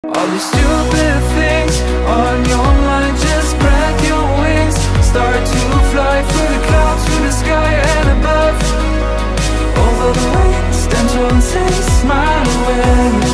All these stupid things on your mind, just spread your wings. Start to fly through the clouds, through the sky and above. Over the waves, stand tall and say, smile away.